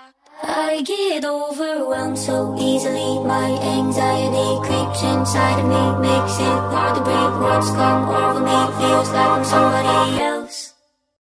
I get overwhelmed so easily. My anxiety creeps inside of me, makes it hard to breathe. What's come over me feels like I'm somebody else.